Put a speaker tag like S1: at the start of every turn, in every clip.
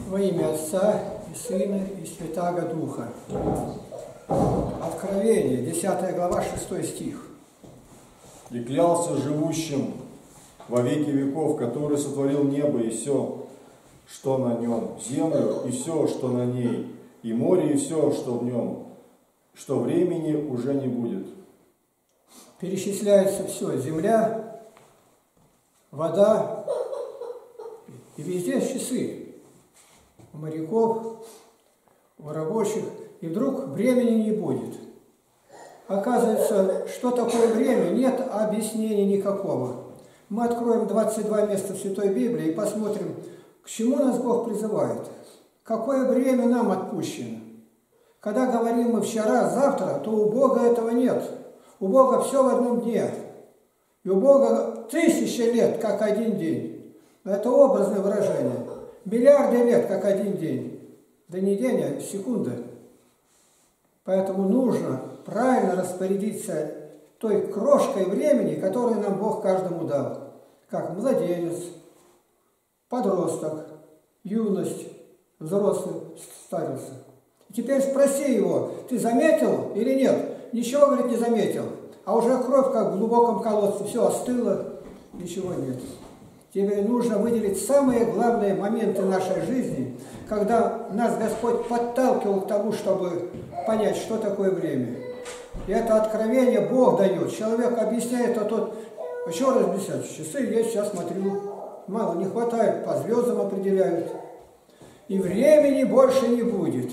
S1: Во имя Отца и Сына и Святаго Духа. Откровение, 10 глава, 6 стих.
S2: «И клялся живущим во веки веков, который сотворил небо и все, что на нем, землю и все, что на ней, и море и все, что в нем, что времени уже не будет».
S1: Перечисляется все: земля, вода и везде часы. У моряков, у рабочих. И вдруг времени не будет. Оказывается, что такое время, нет объяснения никакого. Мы откроем 22 места в Святой Библии и посмотрим, к чему нас Бог призывает. Какое время нам отпущено. Когда говорим мы вчера, завтра, то у Бога этого нет. У Бога все в одном дне. И у Бога 1000 лет, как один день. Это образное выражение. Миллиарды лет, как один день. Да не день, а секунда. Поэтому нужно правильно распорядиться той крошкой времени, которую нам Бог каждому дал. Как младенец, подросток, юность, взрослый, старился. И теперь спроси его: ты заметил или нет? Ничего, говорит, не заметил. А уже кровь, как в глубоком колодце, все остыло, ничего нет. Тебе нужно выделить самые главные моменты нашей жизни, когда нас Господь подталкивал к тому, чтобы понять, что такое время. И это откровение Бог дает. Человек объясняет, а тот, еще раз объясняет, часы я сейчас смотрю, мало не хватает, по звездам определяют. И времени больше не будет.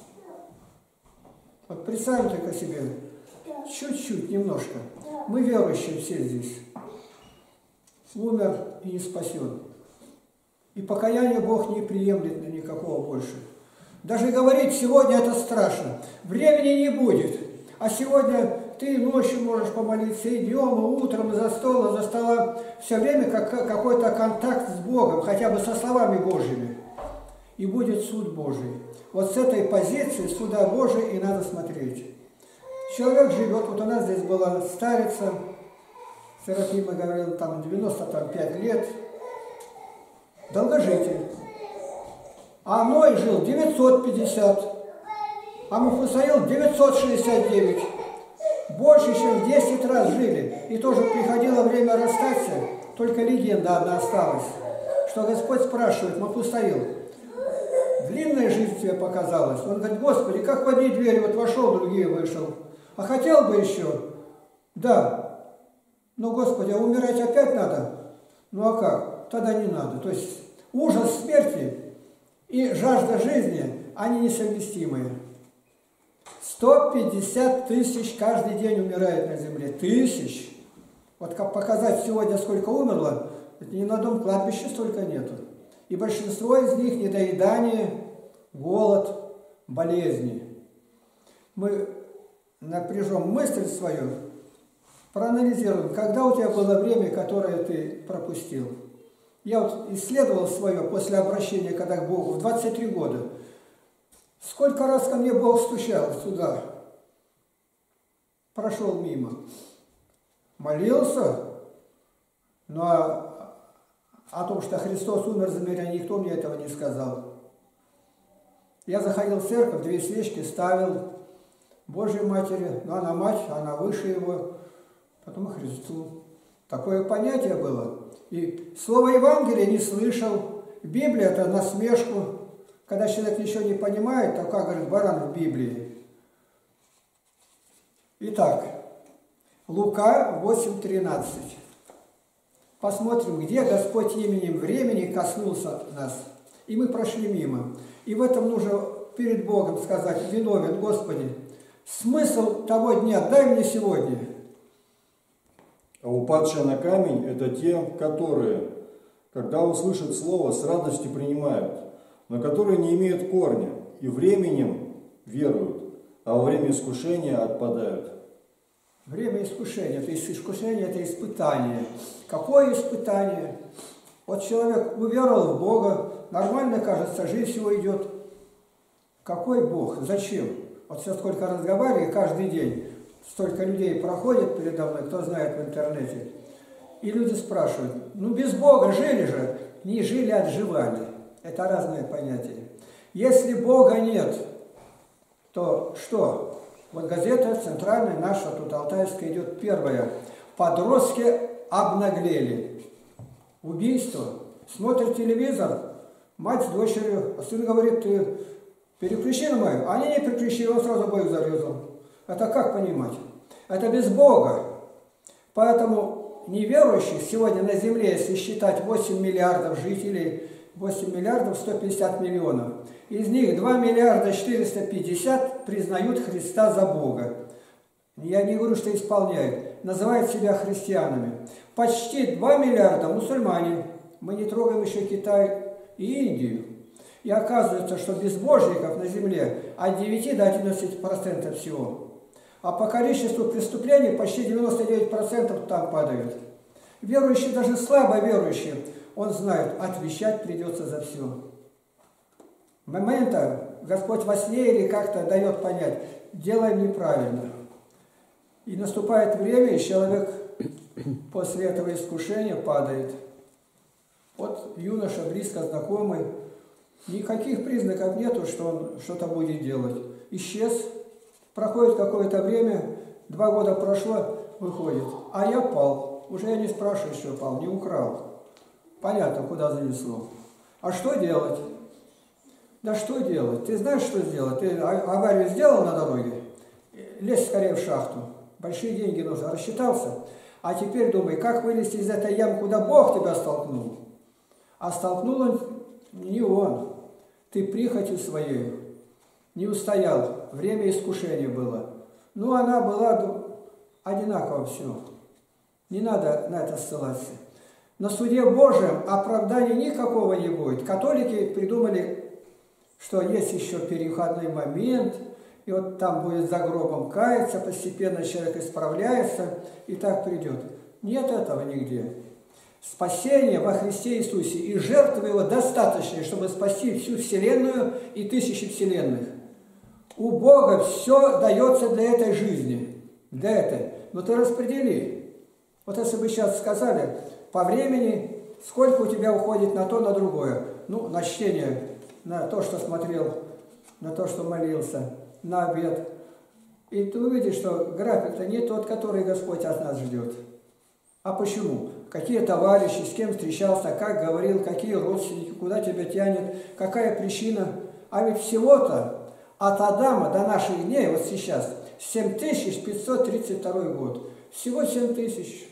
S1: Вот представим только себе, чуть-чуть, немножко. Мы верующие все здесь. Умер и не спасен. И покаяние Бог не приемлет никакого больше. Даже говорить сегодня это страшно. Времени не будет. А сегодня ты ночью можешь помолиться, и днем, и утром, и за стола. Все время какой-то контакт с Богом, хотя бы со словами Божьими. И будет суд Божий. Вот с этой позиции суда Божия и надо смотреть. Человек живет, вот у нас здесь была старица, Серафима говорила, там 95 лет, долгожитель. А Ной жил 950, а Мафусаил 969. Больше, чем в 10 раз жили. И тоже приходило время расстаться, только легенда одна осталась, что Господь спрашивает: Мафусаил, длинная жизнь тебе показалась? Он говорит: Господи, как в одни двери, вот вошел, другие вышел. А хотел бы еще? Да. Но, Господи, а умирать опять надо? Ну а как? Тогда не надо. То есть ужас смерти и жажда жизни, они несовместимые. 150 тысяч каждый день умирает на земле. Тысяч. Вот как показать сегодня, сколько умерло, это ни на одном кладбище столько нету. И большинство из них недоедание, голод, болезни. Мы напряжем мысль свою, проанализируем, когда у тебя было время, которое ты пропустил. Я вот исследовал свое после обращения, когда к Богу, в 23 года. Сколько раз ко мне Бог стучал сюда, прошел мимо. Молился, но о том, что Христос умер за меня, никто мне этого не сказал. Я заходил в церковь, 2 свечки ставил Божьей Матери, но она мать, она выше его, потом и Христу. Такое понятие было. И слово Евангелия не слышал. Библия – это насмешку. Когда человек ничего не понимает, то как говорит баран в Библии. Итак, Лука 8:13. Посмотрим, где Господь именем времени коснулся нас. И мы прошли мимо. И в этом нужно перед Богом сказать: виновен, Господи, смысл того дня дай мне сегодня.
S2: А упадшие на камень – это те, которые, когда услышат слово, с радостью принимают, но которые не имеют корня и временем веруют, а во время искушения отпадают.
S1: Время искушения. То есть искушение – это испытание. Какое испытание? Вот человек уверовал в Бога, нормально, кажется, жизнь его идет. Какой Бог? Зачем? Вот сейчас сколько разговариваю каждый день. Столько людей проходит передо мной, кто знает в интернете. И люди спрашивают: ну без Бога жили же? Не жили, а отживали. Это разные понятия. Если Бога нет, то что? Вот газета центральная наша, тут алтайская идет первая. Подростки обнаглели. Убийство. Смотрит телевизор, мать с дочерью, а сын говорит, ты переключи на мою. Они не переключили, он сразу обоих зарезал. Это как понимать? Это без Бога. Поэтому неверующих сегодня на земле, если считать 8 миллиардов жителей, 8 миллиардов 150 миллионов, из них 2 миллиарда 450 признают Христа за Бога. Я не говорю, что исполняют. Называют себя христианами. Почти 2 миллиарда мусульмане. Мы не трогаем еще Китай и Индию. И оказывается, что безбожников на земле от 9 до 11% всего. А по количеству преступлений почти 99% там падают. Верующие, даже слабо верующие, он знает, отвечать придется за все. Момента Господь во сне или как-то дает понять, делаем неправильно. И наступает время, и человек после этого искушения падает. Вот юноша, близко знакомый, никаких признаков нету, что он что-то будет делать. Исчез, проходит какое-то время, 2 года прошло, выходит. А я пал. Уже я не спрашиваю, что пал, не украл. Понятно, куда занесло. А что делать? Да что делать? Ты знаешь, что сделать? Ты аварию сделал на дороге? Лезь скорее в шахту. Большие деньги нужны. Рассчитался? А теперь думай, как вылезти из этой ямы, куда Бог тебя столкнул? А столкнул он не он. Ты прихотью своей не устоял. Время искушения было. Ну, она была одинаково все. Не надо на это ссылаться. На суде Божьем оправдания никакого не будет. Католики придумали, что есть еще переходной момент, и вот там будет за гробом каяться, постепенно человек исправляется, и так придет. Нет этого нигде. Спасение во Христе Иисусе и жертвы Его достаточно, чтобы спасти всю Вселенную и тысячи Вселенных. У Бога все дается для этой жизни, для этой. Но ты распредели. Вот если бы сейчас сказали, по времени, сколько у тебя уходит на то, на другое. Ну, на чтение, на то, что смотрел, на то, что молился, на обед. И ты увидишь, что график-то не тот, который Господь от нас ждет. А почему? Какие товарищи, с кем встречался, как говорил, какие родственники, куда тебя тянет, какая причина. А ведь всего-то от Адама до наших дней, вот сейчас, 7532 год. Всего 7000.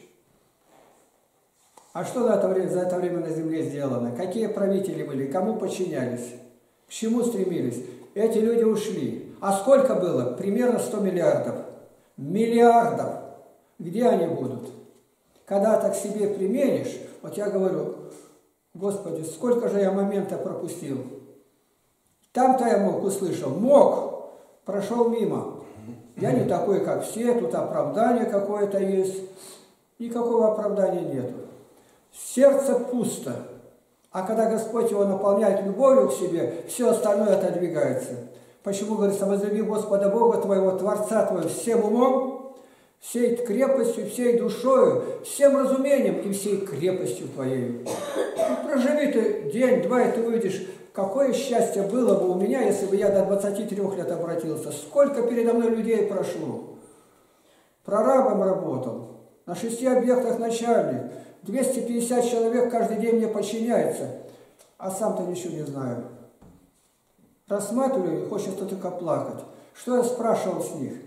S1: А что за это время на земле сделано? Какие правители были? Кому подчинялись? К чему стремились? Эти люди ушли. А сколько было? Примерно 100 миллиардов. Миллиардов. Где они будут? Когда так себе применишь, вот я говорю, Господи, сколько же я момента пропустил. Там-то я мог, услышал. Мог. Прошел мимо. Я не такой, как все, тут оправдание какое-то есть. Никакого оправдания нету. Сердце пусто. А когда Господь его наполняет любовью к себе, все остальное отодвигается. Почему говорится, возлюби Господа Бога твоего, Творца твоего, всем умом, всей крепостью, всей душою, всем разумением и всей крепостью твоей. Ну, проживи ты день-два, и ты увидишь, какое счастье было бы у меня, если бы я до 23 лет обратился. Сколько передо мной людей прошло. Прорабом работал, на 6 объектах начальник. 250 человек каждый день мне подчиняется, а сам-то ничего не знаю. Рассматриваю, и хочется только плакать. Что я спрашивал с них?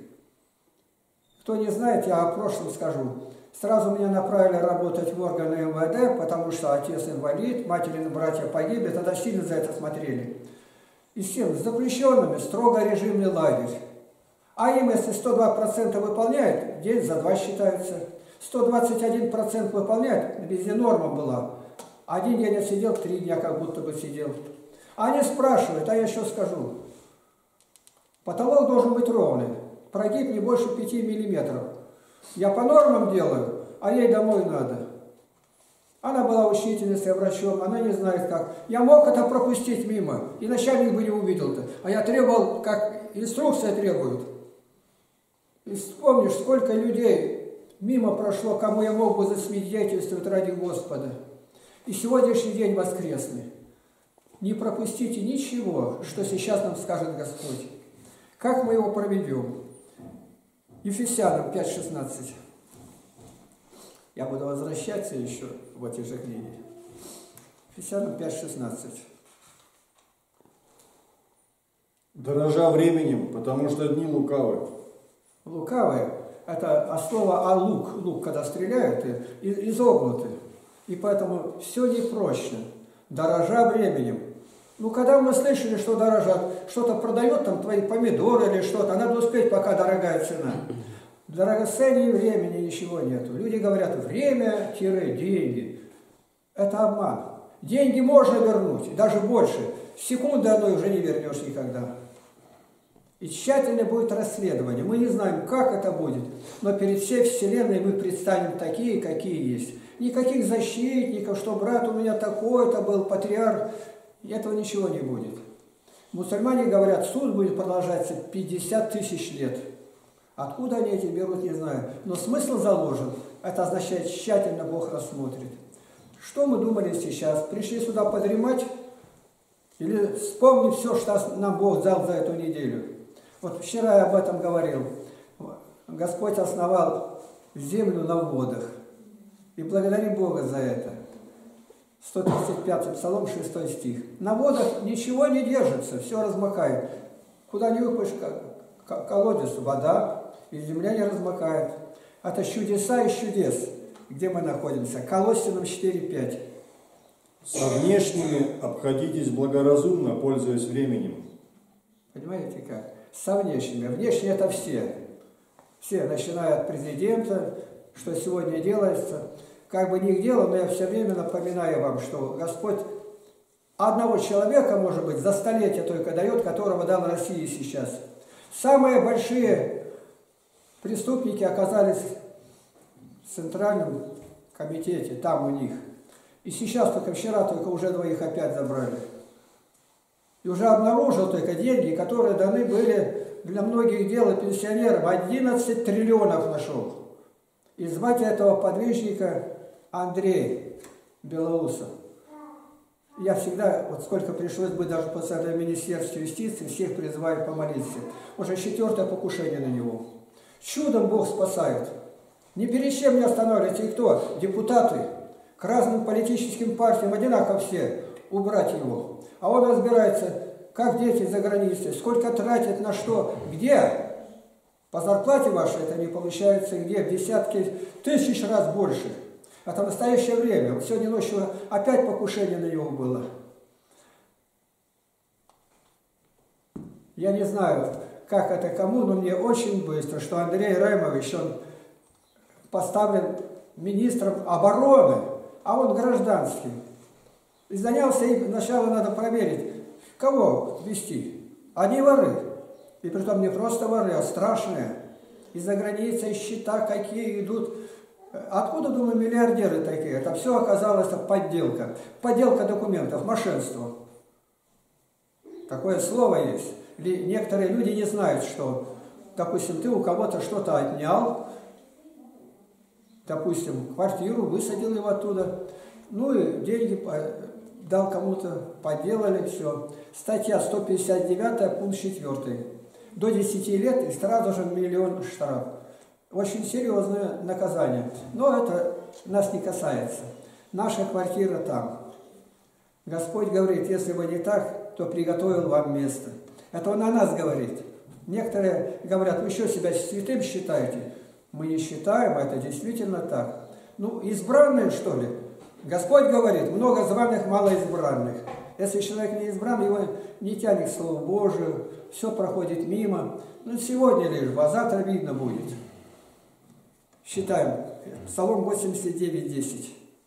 S1: Кто не знает, я о прошлом скажу. Сразу меня направили работать в органы МВД, потому что отец инвалид, матери и братья погибли, тогда сильно за это смотрели. И с тем, с заключенными, строго режимный лагерь. А им, если 102% выполняют, день за 2 считается. 121% выполняют, везде норма была. Один день я сидел, 3 дня как будто бы сидел. Они спрашивают, а я что скажу? Потолок должен быть ровный, прогиб не больше 5 миллиметров. Я по нормам делаю, а ей домой надо. Она была учительницей, врачом, она не знает как. Я мог это пропустить мимо, и начальник бы не увидел-то. А я требовал, как инструкция требует. И вспомнишь, сколько людей мимо прошло, кому я мог бы засвидетельствовать ради Господа. И сегодняшний день воскресный. Не пропустите ничего, что сейчас нам скажет Господь. Как мы его проведем? Ефесянам 5:16. Я буду возвращаться еще в эти же книги. Ефесянам 5:16.
S2: Дорожа временем, потому что дни лукавы.
S1: Лукавые – это слово лук. Лук, когда стреляют, изогнуты. И поэтому все непрочно. Дорожа временем. Ну, когда мы слышали, что дорожат, что-то продает, там твои помидоры или что-то, надо успеть, пока дорогая цена. В драгоцении времени ничего нету. Люди говорят, время-деньги. Это обман. Деньги можно вернуть, даже больше. Секунды одной уже не вернешь никогда. И тщательно будет расследование. Мы не знаем, как это будет, но перед всей Вселенной мы предстанем такие, какие есть. Никаких защитников, что брат у меня такой-то был, патриарх. Этого ничего не будет. Мусульмане говорят, суд будет продолжаться 50 тысяч лет. Откуда они эти берут, не знаю. Но смысл заложен. Это означает, тщательно Бог рассмотрит. Что мы думали сейчас? Пришли сюда подремать? Или вспомнить все, что нам Бог дал за эту неделю? Вот вчера я об этом говорил. Господь основал землю на водах. И благодари Бога за это. 135 Псалом, 6 стих. На водах ничего не держится, все размокает. Куда ни выпадешь, колодец, вода, и земля не размокает. Это чудеса из чудес, где мы находимся. Колоссянам 4:5.
S2: Со внешними обходитесь благоразумно, пользуясь временем.
S1: Понимаете как? Со внешними. Внешние это все. Все, начиная от президента, что сегодня делается. Как бы ни делал, но я все время напоминаю вам, что Господь одного человека, может быть, за столетие только дает, которого дал России сейчас. Самые большие преступники оказались в Центральном комитете, там у них. И сейчас, только вчера, только уже двоих опять забрали. И уже обнаружил только деньги, которые даны были для многих дел и пенсионерам. 11 триллионов нашел. И звать этого подвижника Андрей Белоусов. Я всегда, вот сколько пришлось бы даже после этого Министерства юстиции, всех призываю помолиться. Уже 4-е покушение на него. Чудом Бог спасает. Ни перед чем не останавливается. И кто? Депутаты. К разным политическим партиям одинаково все. Убрать его. А он разбирается, как дети за границей, сколько тратят на что, где. По зарплате вашей это не получается где? В десятки тысяч раз больше. Это настоящее время. Вот сегодня ночью опять покушение на него было. Я не знаю, как это кому, но мне очень быстро, что Андрей Ремович, он поставлен министром обороны, а он гражданский. И занялся, и сначала надо проверить, кого вести. Они воры. И притом не просто воры, а страшные. Из-за границы счета какие идут. Откуда, думаю, миллиардеры такие? Это все оказалось подделка. Подделка документов, мошенство. Такое слово есть. Или некоторые люди не знают, что, допустим, ты у кого-то что-то отнял, допустим, квартиру, высадил его оттуда, ну и деньги дал кому-то, подделали, все. Статья 159, пункт 4. До 10 лет и сразу же 1 миллион штраф. Очень серьезное наказание. Но это нас не касается. Наша квартира там. Господь говорит, если вы не так, то приготовил вам место. Это Он о нас говорит. Некоторые говорят, вы что, себя святым считаете? Мы не считаем, это действительно так. Ну, избранные, что ли? Господь говорит, много званых, мало избранных. Если человек не избран, его не тянет к Слову Божию, все проходит мимо. Ну, сегодня лишь, а завтра видно будет. Считаем. Псалом 89:10.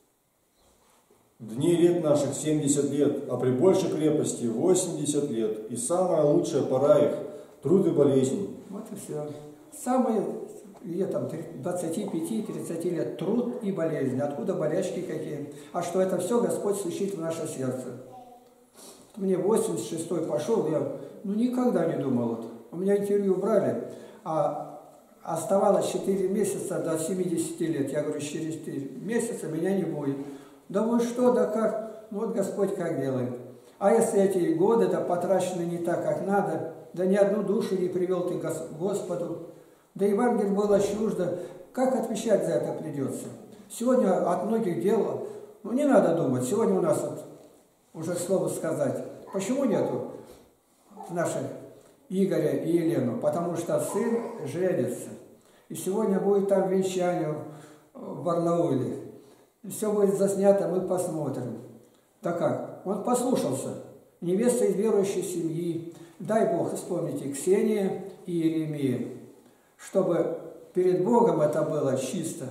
S2: Дни лет наших 70 лет, а при большей крепости 80 лет. И самая лучшая пора их – труд и болезнь.
S1: Вот и все. Самые, где там, 25-30 лет труд и болезнь. Откуда болячки какие? А что это все Господь стучит в наше сердце. Мне 86-й пошел, я никогда не думал. Вот. У меня интервью брали, а оставалось 4 месяца до 70 лет. Я говорю, через 4 месяца меня не будет. Да вы что, да как? Ну вот Господь как делает. А если эти годы да потрачены не так, как надо, да ни одну душу не привел ты к Господу, да Евангелие было чуждо, как отвечать за это придется? Сегодня от многих дел, ну не надо думать, сегодня у нас вот, уже слово сказать, почему нету наших Игоря и Елену? Потому что сын женится. И сегодня будет там венчание в Барнауле. И все будет заснято, мы посмотрим. Так как? Он послушался. Невеста из верующей семьи. Дай Бог, вспомните, Ксения и Иеремия. Чтобы перед Богом это было чисто.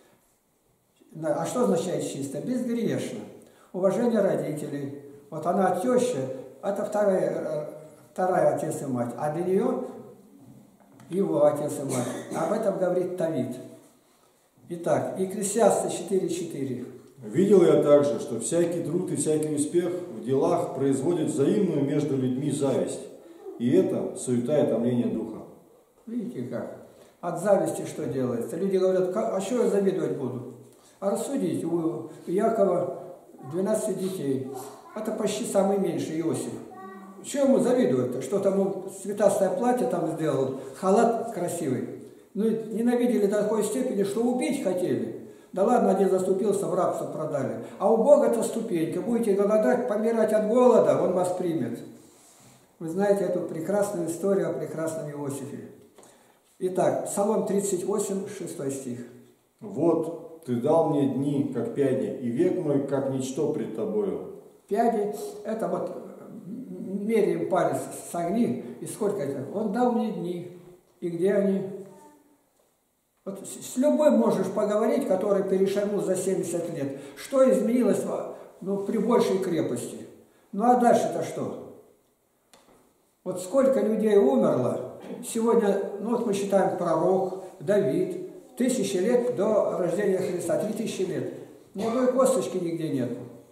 S1: А что означает чисто? Безгрешно. Уважение родителей. Вот она теща, это вторая отец и мать. А для нее его отец и мать. Об этом говорит Давид. Итак, Екклесиаста 4:4.
S2: Видел я также, что всякий труд и всякий успех в делах производит взаимную между людьми зависть. И это суета и томление духа.
S1: Видите как? От зависти что делается? Люди говорят, а что я завидовать буду? А рассудите, у Якова 12 детей. Это почти самый меньший Иосиф. Чего ему завидовать-то? Что там ему цветастое платье там сделал, халат красивый. Ну, ненавидели до такой степени, что убить хотели. Да ладно, один заступился, в рабство продали. А у Бога это ступенька. Будете голодать, помирать от голода, Он вас примет. Вы знаете эту прекрасную историю о прекрасном Иосифе. Итак, Псалом 38, 6 стих.
S2: Вот, ты дал мне дни, как пяди, и век мой, как ничто пред тобою.
S1: Пяди, это вот меряем палец согни, и сколько это? Он дал мне дни. И где они? Вот с любым можешь поговорить, который перешагнул за 70 лет. Что изменилось при большей крепости? Ну а дальше-то что? Вот сколько людей умерло. Сегодня, вот мы считаем пророк, Давид, 1000 лет до рождения Христа, 3000 лет. Ни одной косточки нигде нет.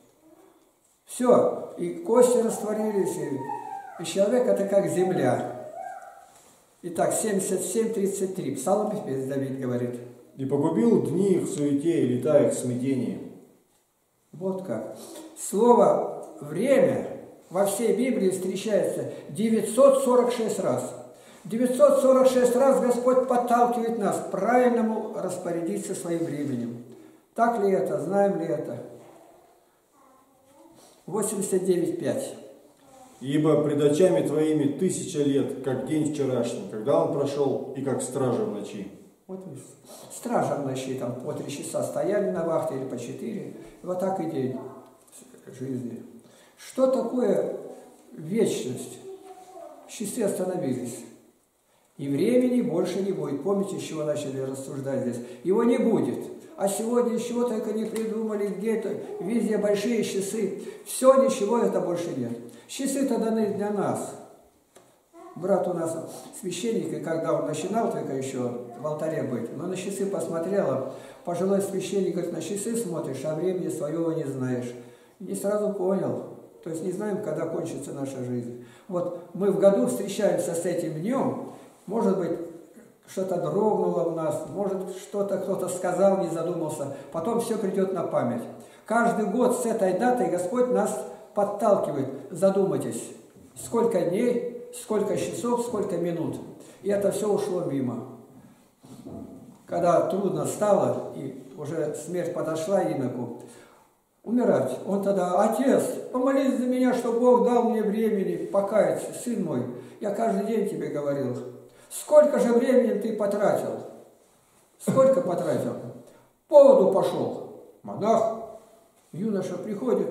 S1: Все, и кости растворились, и человек это как земля. Итак, 77:33. Псалом Давид говорит.
S2: И погубил дни их в суете, и лета их в смятении.
S1: Вот как. Слово «время» во всей Библии встречается 946 раз. 946 раз Господь подталкивает нас к правильному распорядиться своим временем. Так ли это? Знаем ли это? 89:5.
S2: Ибо пред очами твоими 1000 лет, как день вчерашний, когда он прошел, и как стража в ночи.
S1: Вот стража в ночи, там по 3 часа стояли на вахте или по 4. Вот так и день жизни. Что такое вечность? Часы остановились. И времени больше не будет. Помните, с чего начали рассуждать здесь? Его не будет. А сегодня чего только не придумали, где-то, везде большие часы. Все, ничего это больше нет. Часы-то даны для нас. Брат у нас священник, и когда он начинал только еще в алтаре быть, но на часы посмотрела, пожилой священник говорит, на часы смотришь, а времени своего не знаешь. Не сразу понял. То есть не знаем, когда кончится наша жизнь. Вот мы в году встречаемся с этим днем, может быть, что-то дрогнуло в нас, может, что-то кто-то сказал, не задумался, потом все придет на память. Каждый год с этой датой Господь нас подталкивает, задумайтесь, сколько дней, сколько часов, сколько минут. И это все ушло мимо. Когда трудно стало, и уже смерть подошла иноку, умирать. Он тогда, отец, помолись за меня, чтобы Бог дал мне времени покаяться, сын мой. Я каждый день тебе говорил. Сколько же времени ты потратил? Сколько потратил? По воду пошел. Монах, юноша приходит.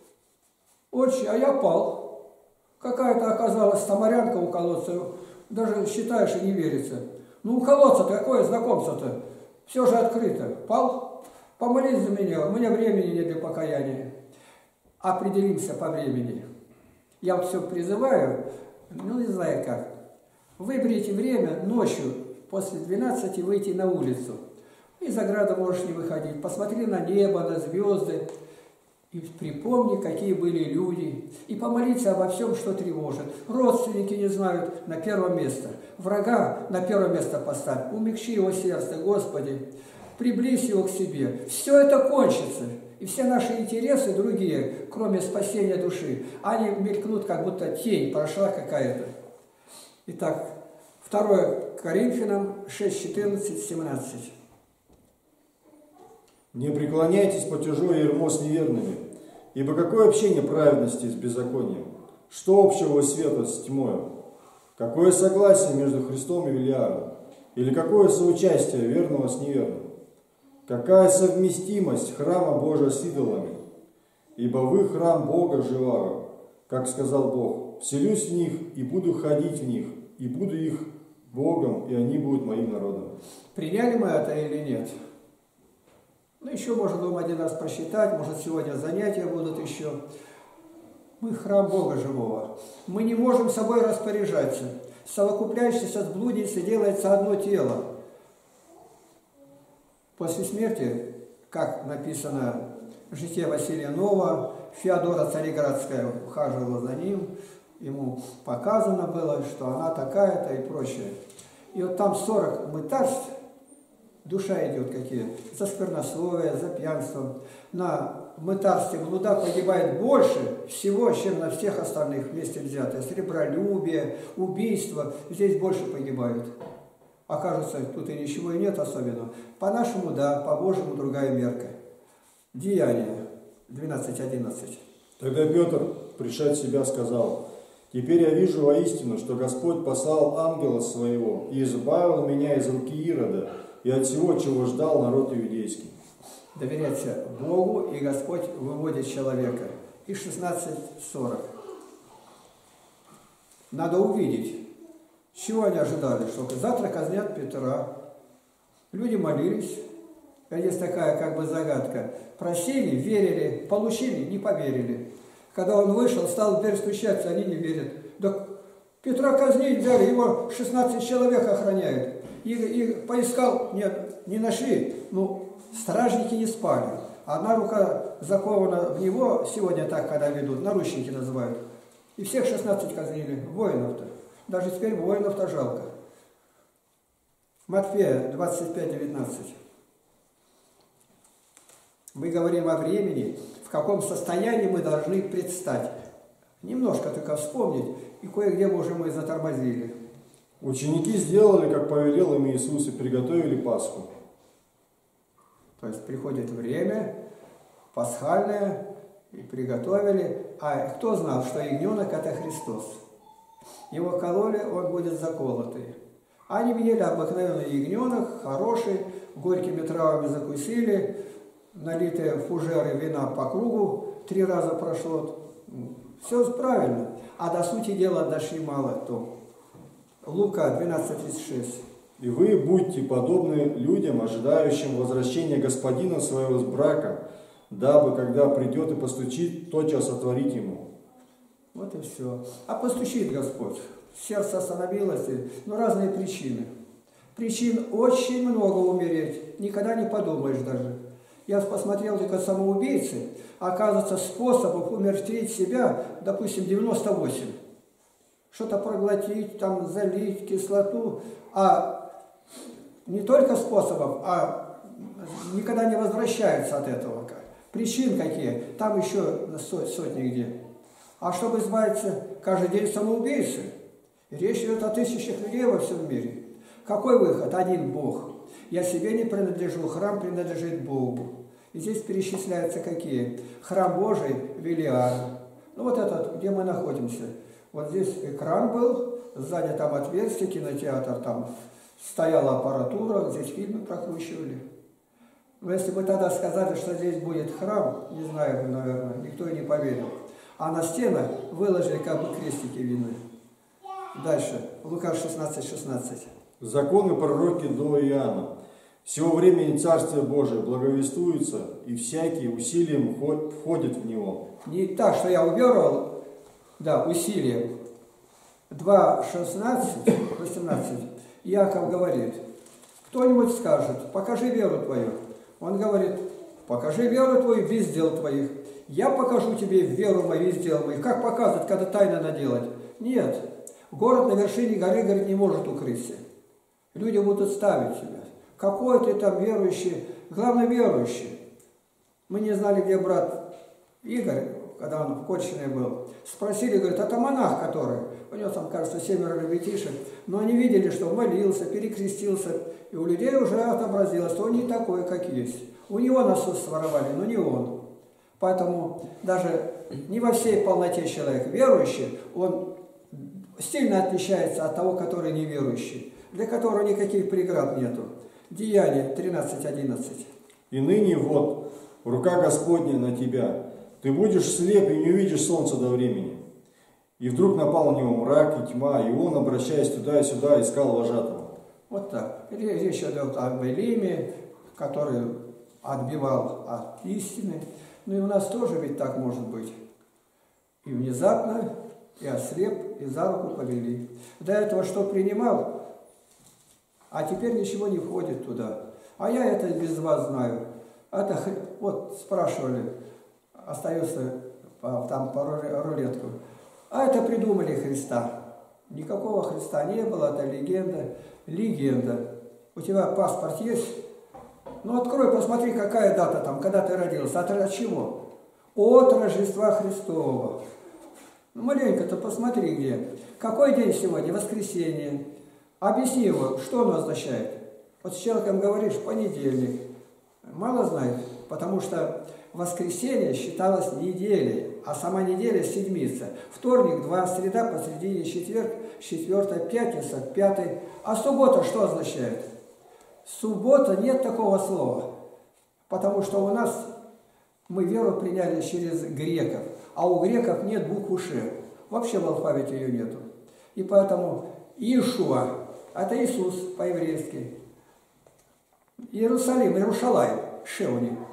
S1: Отче, а я пал. Какая-то оказалась самарянка у колодца. Даже считаешь и не верится. Ну у колодца-то какое знакомство-то? Все же открыто. Пал? Помолись за меня. У меня времени нет для покаяния. Определимся по времени. Я вот все призываю, не знаю как. Выберите время ночью после 12 выйти на улицу. Из ограды можешь не выходить. Посмотри на небо, на звезды. И припомни, какие были люди. И помолиться обо всем, что тревожит. Родственники не знают, на первое место. Врага на первое место поставь. Умягчи его сердце, Господи. Приблизь его к себе. Все это кончится. И все наши интересы другие, кроме спасения души, они мелькнут, как будто тень прошла какая-то. Итак, 2 Коринфянам 6, 14, 17.
S2: Не преклоняйтесь потяжу ермо с неверными, ибо какое общение праведности с беззаконием? Что общего света с тьмою? Какое согласие между Христом и Велиаром? Или какое соучастие верного с неверным? Какая совместимость храма Божия с идолами? Ибо вы храм Бога живого, как сказал Бог, вселюсь в них и буду ходить в них, и буду их Богом, и они будут моим народом.
S1: Приняли мы это или нет? Ну, еще можно дома один раз просчитать, может, сегодня занятия будут еще. Мы храм Бога живого. Мы не можем собой распоряжаться. Совокупляющийся с блудницей делается одно тело. После смерти, как написано в житии Василия Нового, Феодора Цареградская ухаживала за ним, ему показано было, что она такая-то и прочее. И вот там 40 мытарств, душа идет какие, за сквернословие, за пьянство. На мытарстве блуда погибает больше всего, чем на всех остальных вместе взятые. Сребролюбие, убийство, здесь больше погибают. Окажется, тут и ничего и нет особенного. По-нашему, да, по-божьему другая мерка. Деяния 12:11.
S2: Тогда Петр, пришед в себя, сказал: «Теперь я вижу воистину, что Господь послал ангела своего и избавил меня из руки Ирода и от всего, чего ждал народ иудейский».
S1: Доверяйте Богу, и Господь выводит человека. И 16:40. Надо увидеть, чего они ожидали, что завтра казнят Петра. Люди молились. Есть такая как бы загадка. Просили, верили, получили, не поверили. Когда он вышел, стал в дверь стучаться, они не верят. Да Петра казнить взяли, его 16 человек охраняют. И поискал, нет, не нашли. Ну, стражники не спали. Одна рука закована в него, сегодня так, когда ведут, наручники называют. И всех 16 казнили, воинов-то. Даже теперь воинов-то жалко. Матфея 25:19. Мы говорим о времени, в каком состоянии мы должны предстать. Немножко только вспомнить, и кое-где уже мы затормозили.
S2: Ученики сделали, как повелел им Иисус, и приготовили Пасху.
S1: То есть приходит время пасхальное, и приготовили. А кто знал, что ягненок – это Христос? Его кололи, он будет заколотый. Они видели обыкновенный ягненок, хороший, горькими травами закусили, налитые фужеры вина по кругу 3 раза прошло. Все правильно. А до сути дела дошли мало кто. Лука 12:36.
S2: «И вы будьте подобны людям, ожидающим возвращения господина своего с брака, дабы, когда придет и постучит, тотчас отворить ему».
S1: Вот и все. А постучит Господь. Сердце остановилось, но разные причины. Причин очень много умереть. Никогда не подумаешь даже. Я посмотрел только самоубийцы, а оказывается, способов умертвить себя, допустим, 98. Что-то проглотить, там, залить, кислоту. А не только способов, а никогда не возвращаются от этого. Причин какие? Там еще сотни где. А чтобы избавиться каждый день самоубийцы, речь идет о тысячах людей во всем мире. Какой выход? Один Бог. Я себе не принадлежу, храм принадлежит Богу. И здесь перечисляются какие? Храм Божий, Велиар. Ну вот этот, где мы находимся. Вот здесь экран был, сзади там отверстие, кинотеатр, там стояла аппаратура, здесь фильмы прокручивали. Но если бы тогда сказали, что здесь будет храм, не знаю, наверное, никто и не поверил. А на стенах выложили как бы крестики вины. Дальше, Лука 16:16.
S2: Законы пророки до Иоанна. Всего времени Царствие Божие благовествуется, и всякий усилием входит в него.
S1: Не так, что я уверовал, да, усилием. 2:16-18. Иаков говорит: кто-нибудь скажет, покажи веру твою. Он говорит: покажи веру твою без дел твоих. Я покажу тебе веру мою из дел моих. Как показывать, когда тайно наделать? Нет. Город на вершине горы, говорит, не может укрыться. Люди будут ставить себя. Какой ты там верующий? Главное, верующий. Мы не знали, где брат Игорь, когда он в Кочине был. Спросили, говорит, это монах который? У него там, кажется, 7 ребятишек. Но они видели, что он молился, перекрестился. И у людей уже отобразилось, что он не такой, как есть. У него насос своровали, но не он. Поэтому даже не во всей полноте человек верующий, он сильно отличается от того, который неверующий, для которого никаких преград нету. Деяние 13:11.
S2: И ныне вот рука Господня на тебя. Ты будешь слеп и не увидишь солнца до времени. И вдруг напал на него мрак и тьма, и он, обращаясь туда и сюда, искал вожатого.
S1: Вот так. Речь идет об Элиме, который отбивал от истины. Ну и у нас тоже ведь так может быть. И внезапно, и ослеп, и за руку повели. До этого что принимал, а теперь ничего не входит туда. А я это без вас знаю. Это, вот спрашивали, остается там по рулетку. А это придумали Христа. Никакого Христа не было, это легенда. Легенда. У тебя паспорт есть? Ну открой, посмотри, какая дата там, когда ты родился. От чего? От Рождества Христова. Ну маленько-то посмотри где. Какой день сегодня? Воскресенье. Объясни его, что он означает. Вот с человеком говоришь, понедельник. Мало знает, потому что воскресенье считалось неделей, а сама неделя седмица. Вторник, 2, среда, посредине четверг, 4, пятница, 5. А суббота что означает? Суббота нет такого слова, потому что у нас мы веру приняли через греков, а у греков нет буквы «ш». Вообще в алфавите ее нету. И поэтому Иешуа – это Иисус по-еврейски. Иерусалим, Иерушалаим, «ш» у них.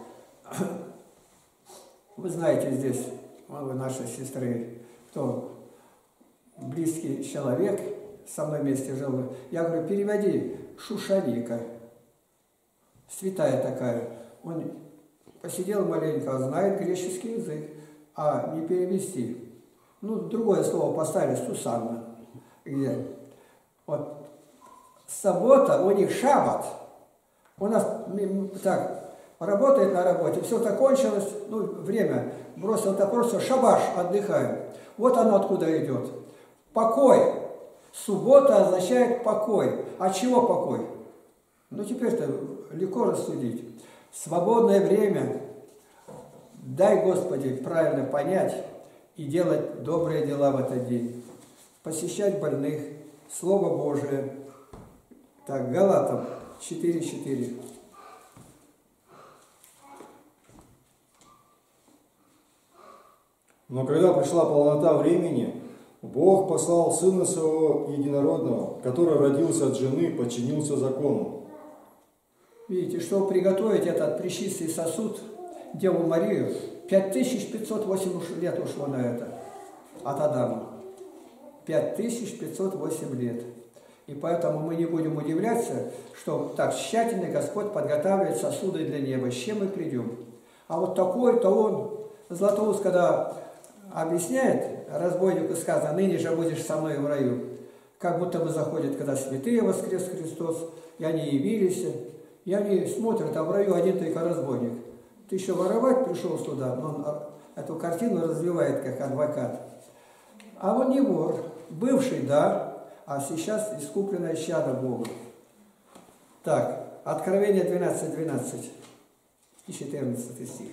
S1: Вы знаете здесь, вы наши сестры, кто близкий человек, со мной вместе жил. Я говорю, переводи Шушаника. Святая такая. Он посидел маленько, знает греческий язык, а не перевести. Ну, другое слово поставили, Сусанна. Где? Вот. Суббота, у них шаббат. У нас так, работает на работе, все закончилось, ну, время, бросил топор, все, шабаш, отдыхаем. Вот оно откуда идет. Покой. Суббота означает покой. От чего покой? Ну, теперь-то легко рассудить. Свободное время, дай, Господи, правильно понять и делать добрые дела в этот день. Посещать больных, Слово Божие. Так, Галатам 4:4.
S2: Но когда пришла полнота времени, Бог послал Сына Своего Единородного, который родился от жены, подчинился закону.
S1: Видите, чтобы приготовить этот пречистый сосуд, Деву Марию, 5508 лет ушло на это от Адама. 5508 лет. И поэтому мы не будем удивляться, что так тщательно Господь подготавливает сосуды для неба. С чем мы придем? А вот такой-то он, Златоуст, когда объясняет, разбойнику сказано, ныне же будешь со мной в раю. Как будто бы заходит, когда святые воскрес Христос, и они явились, и они смотрят, а в раю один только разбойник. Ты еще воровать пришел сюда, но он эту картину развивает как адвокат. А он не вор, бывший, да, а сейчас искупленное чадо Бога. Так, Откровение 12:12 и 14 стих.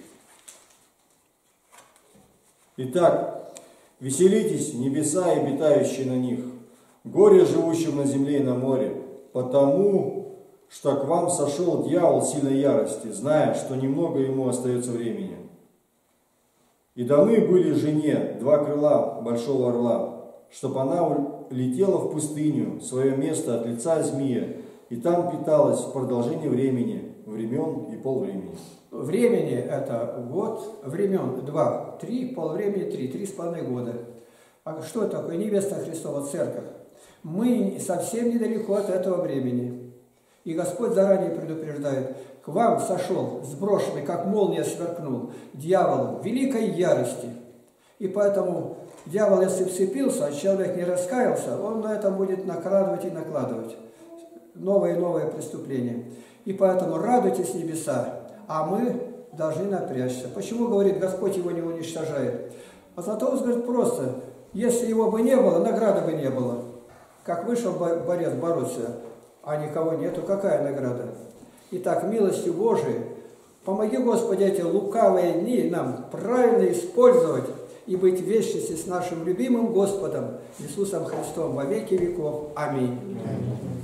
S2: Итак, веселитесь, небеса и обитающие на них, горе живущим на земле и на море, потому что к вам сошел дьявол сильной ярости, зная, что немного ему остается времени. И даны были жене 2 крыла большого орла, чтобы она летела в пустыню, свое место от лица змея, и там питалась в продолжении времени, времен и полвремени.
S1: Времени это год, времен 2, 3, полвремени 3, 3,5 года. А что такое невеста Христова, церковь? Мы совсем недалеко от этого времени. И Господь заранее предупреждает, к вам сошел, сброшенный, как молния сверкнул, дьявол великой ярости. И поэтому дьявол, если вцепился, а человек не раскаялся, он на этом будет накладывать и накладывать. Новые и новые преступления. И поэтому радуйтесь, небеса, а мы должны напрячься. Почему, говорит, Господь его не уничтожает? А Златоуст говорит просто, если его бы не было, награды бы не было. Как вышел борец бороться, а никого нету, какая награда? Итак, милостью Божией, помоги, Господи, эти лукавые дни нам правильно использовать и быть в вечности с нашим любимым Господом Иисусом Христом во веки веков. Аминь.